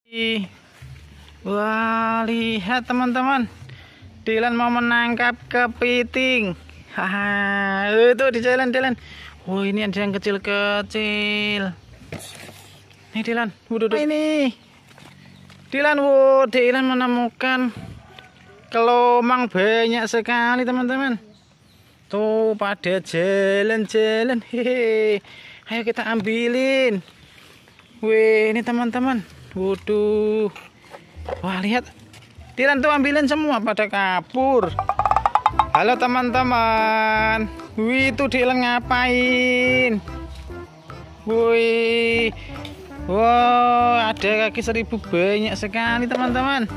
Wah, lihat teman-teman, Dilan mau menangkap kepiting. Haha, itu di jalan. Oh, ini ada yang kecil-kecil. Nih Dilan, ini Dilan, Dilan menemukan kelomang banyak sekali teman-teman. Tuh pada jalan-jalan. Hehe, ayo kita ambilin. Wih, ini teman-teman. Waduh. Wah, lihat. Dilan tuh ambilin semua pada kabur. Halo teman-teman. Wih, itu Dilan ngapain? Wih. Wow, ada kaki 1000 banyak sekali teman-teman.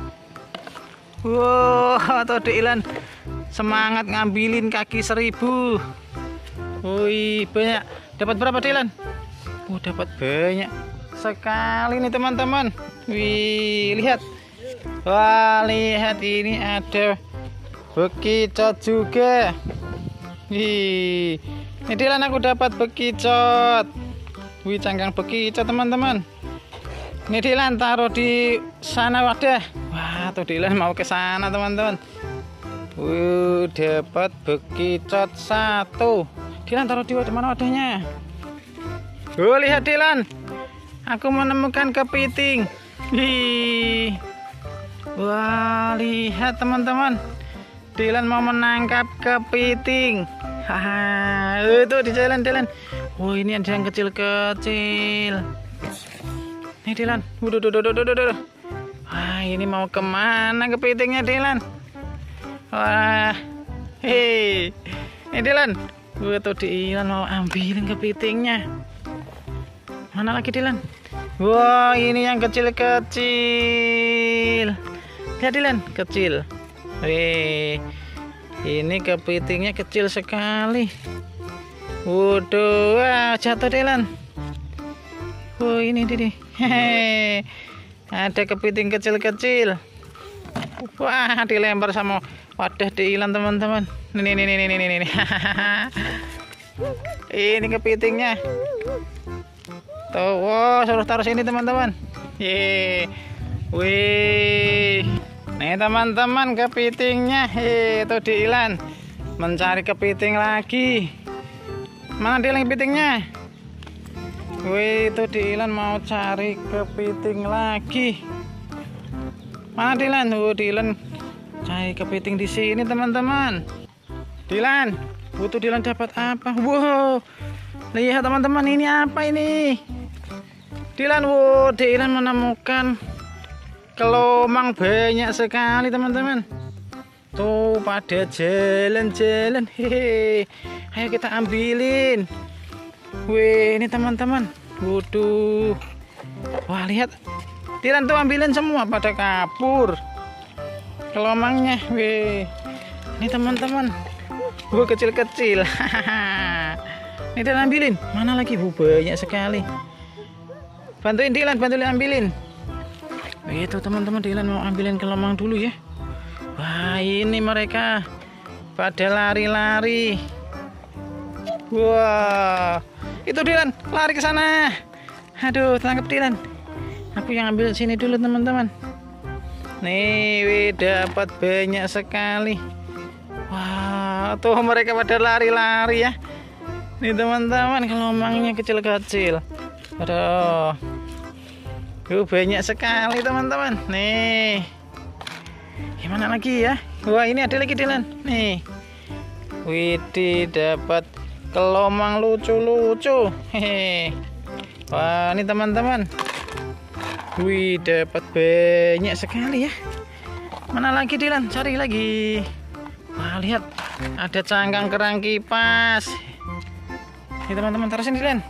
Wow, tuh Dilan semangat ngambilin kaki 1000. Wih, banyak. Dapat berapa Dilan? Oh, dapat banyak sekali nih teman-teman. Wih, lihat. Wah, lihat ini ada bekicot juga. Wih, ini Dilan aku dapat bekicot. Wih, cangkang bekicot teman-teman. Ini Dilan taruh di sana wadah. Wah, tuh Dilan mau ke sana teman-teman. Dapat bekicot 1. Dilan taruh di wadah, mana wadahnya? Oh, lihat Dilan, aku menemukan kepiting. Hi. Wah, lihat teman-teman, Dilan mau menangkap kepiting. Haha, itu di jalan. Oh, ini ada yang kecil-kecil. Nih Dilan, waduh. Wah, ini mau kemana kepitingnya Dilan? Wah, hei, ini Dilan, tuh Dilan mau ambilin kepitingnya. Mana lagi Dilan? Wah, ini yang kecil-kecil. Lihat Dilan, kecil. Wih, ini kepitingnya kecil sekali. Waduh, wah, jatuh Dilan. Oh, ini nih. Hehe, ada kepiting kecil-kecil. Wah, dilempar sama wadah Dilan teman-teman. Nih. Ini kepitingnya. Tuh, wow, suruh taruh sini teman-teman. Ye, wih, nih teman-teman kepitingnya. Itu Dilan mencari kepiting lagi. Mana Dilan kepitingnya? Wih, itu Dilan mau cari kepiting lagi. Mana Dilan? Dilan cari kepiting di sini teman-teman. Dilan, butuh Dilan dapat apa? Wow, lihat teman-teman, ini apa ini? Dilan, Dilan menemukan kelomang banyak sekali teman-teman. Tuh pada jalan-jalan. Hehe, ayo kita ambilin. Wih, ini teman-teman. Waduh. Wah, lihat. Dilan tuh ambilin semua pada kabur kelomangnya. Wih, ini teman-teman. Kecil-kecil. Ini Dilan ambilin. Mana lagi? Banyak sekali. Bantuin Dilan ambilin. Itu teman-teman, Dilan mau ambilin kelomang dulu ya. Wah, ini mereka pada lari-lari. Wah, itu Dilan lari ke sana. Aduh, tangkap Dilan. Aku yang ambil sini dulu teman-teman. Nih, dapat banyak sekali. Wah, tuh mereka pada lari-lari ya. Nih teman-teman, kelomangnya kecil-kecil. Aduh, banyak sekali teman-teman. Nih, gimana lagi ya? Wah, ini ada lagi Dilan. Nih, widih, dapat kelomang lucu-lucu. Hehe. Wah, ini teman-teman. Wih, dapat banyak sekali ya. Mana lagi Dilan? Cari lagi. Wah, lihat, ada cangkang kerang kipas. Ini teman-teman, taruh sini Dilan.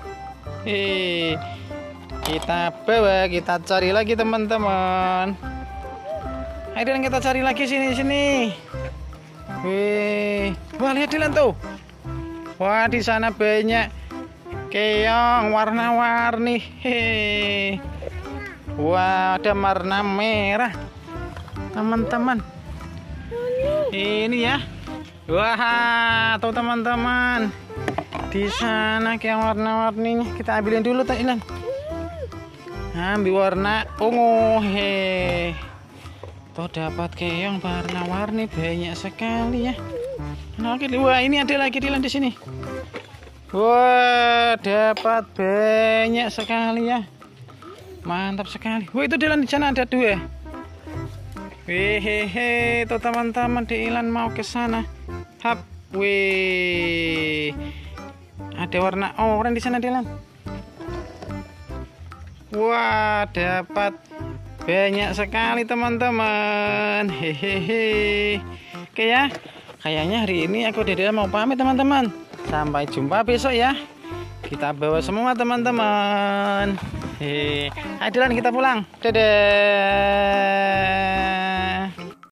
Kita bawa, kita cari lagi teman-teman. Ayo Dilan, kita cari lagi sini. Wih, wah, lihat Dilan tuh. Wah, di sana banyak keong warna-warni. Hehe. Wah, ada warna merah teman-teman. Ini ya. Wah, tuh teman-teman, di sana keong warna-warninya. Kita ambilin dulu Dilan. ambil warna ungu. He, tuh dapat keong warna-warni banyak sekali ya. Oke, wah ini ada lagi Dilan di sini. Wah, dapat banyak sekali ya. Mantap sekali. Wah, itu Dilan di sana ada 2. Hehehe, tuh teman-teman, Dilan mau ke sana. Hap, wih. Ada warna oranye di sana Dilan. Wah, dapat banyak sekali teman-teman. Hehehe. Oke ya. Kayaknya hari ini aku Dilan mau pamit teman-teman. Sampai jumpa besok ya. Kita bawa semua teman-teman. Ayo Dilan, kita pulang. Dadah.